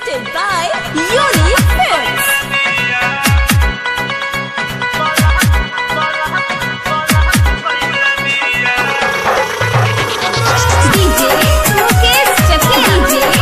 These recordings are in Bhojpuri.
Presented by Unique Films. DJ Mukesh Chakia.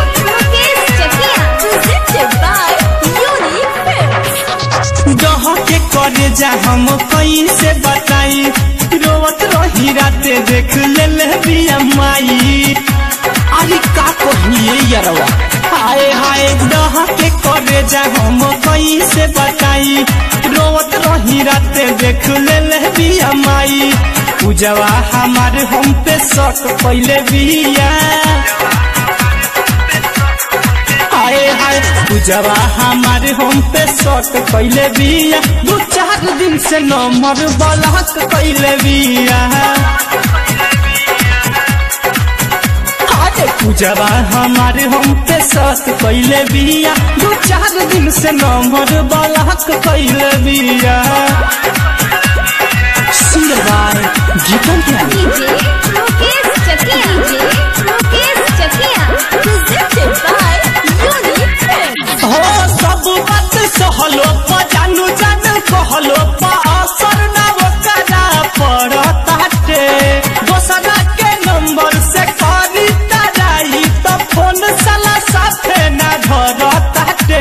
Presented by Unique Films. जहाँ के करे जा हम कैसे बताई, रोवत रही राते देख ले बिया माई। अरे का कहिए यारवा, हाय हाय जहाँ के करे जा हम कैसे बताई, रोवत रही राते देख ले बिया माई। पूजवा हमारे हम पे शक पहले बिया, हाय हाय पूजवा हमारे हम पे शक कैले बिया। 2-4 दिन से नंबर ब्लॉक कैले बिया। पूजवा हमारे हम पे शक कैले बिया। 2-4 दिन से नंबर ब्लॉक कैले बिया। सिरवार गीतों क्या DJ Mukesh Chakia. Presented by Unique Films. हो सब बात सहलो जानू जान कहलो असर ना करा पड़ताटे। दोसरा के नंबर से करी तराई तो फोन साला साथे ना धरताटे।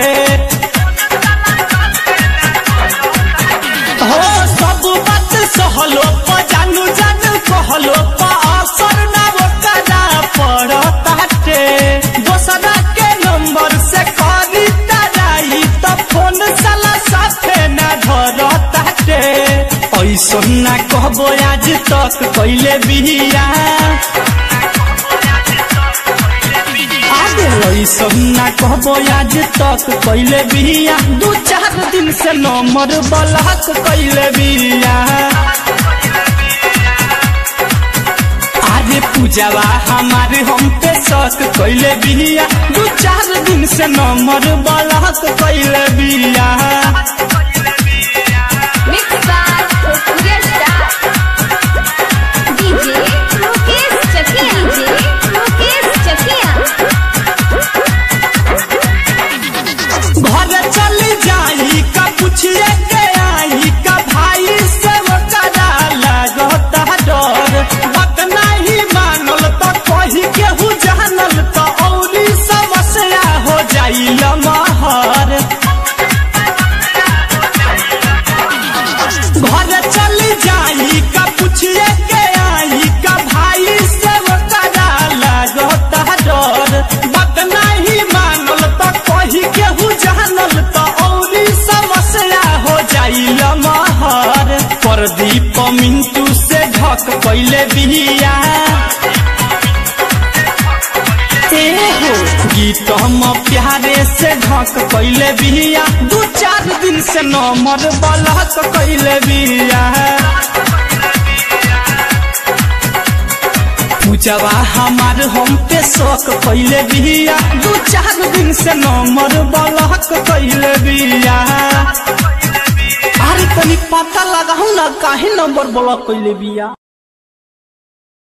हो सब बात सहलो जानू जान कहलो असर ना करा पड़ताटे। दोसरा के नंबर से करी तराई तो फोन साला साथे ना धरताटे। ऐसा ना कहबो आज तक कैले बिया, ऐसा ना कहबो आज तक कैले बिया। 2-4 दिन से नंबर ब्लॉक कैले बिया। आज पूजवा हमारे हम पे शक कैले बिया। 2-4 दिन से नंबर ब्लॉक कैले बिया। Mixed by Surya Star. DJ Mukesh Chakia. घर चल जाई का पूछिए के आई का भाई से करा लगता डर। बात नहीं मानल तो कही केहू जानल तो औरी समस्या हो जाई लमहर। घर चल जाई का पूछिए के आई का भाई से करा लगता डर। बात नहीं मानल तो कही केहू जानल तो औरी समस्या हो जाई लमहर। प्रदीप मिंटू से ढक पहले बिया। गीत हम प्यारे से ढक कैले बिया। 2-4 दिन से नंबर ब्लॉक कैले बिया। पूजवा हमार हम पे शक कैले बिया। 2-4 दिन से नंबर ब्लॉक कैले बिया। अरे तनी पता लगाऊ ना काहे नंबर ब्लॉक कैले बिया।